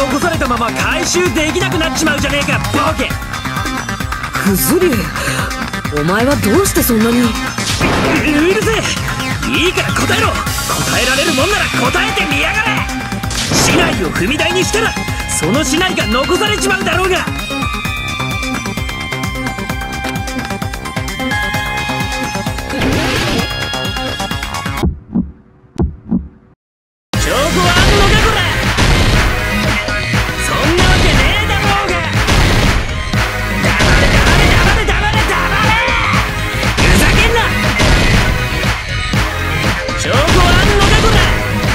残されたまま回収できなくなっちまうじゃねえかボケ。 クズリュウ、お前はどうしてそんなに。 うるせえ、いいから答えろ。答えられるもんなら答えてみやがれ。竹刀を踏み台にしたらその竹刀が残されちまうだろうが。証拠はあんのかこら。そんなわけねえだろうが。黙れ黙れ黙れ黙れ黙れ。ふざけんな。証拠はあんのかこら。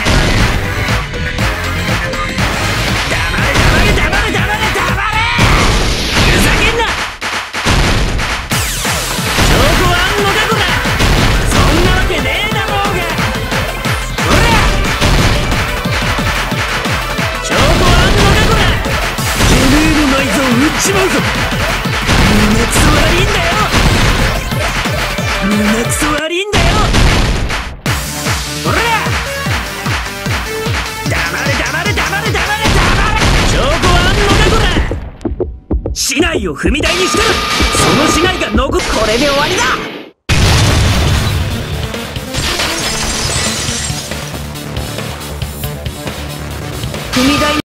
黙れ黙れ黙れ黙れ黙れ。ふざけんな。証拠はあんのかこら。そんなわけねえだろうが。ほら、証拠はあんのかこら。てめえの内臓を売っちまうぞ。胸くそ悪いんだよ。胸くそ悪いんだよ。ほら、黙れ黙れ黙れ黙れ黙れ。証拠はあんのかこら。竹刀を踏み台にしたらその竹刀が残す。これで終わりだ。 踏み台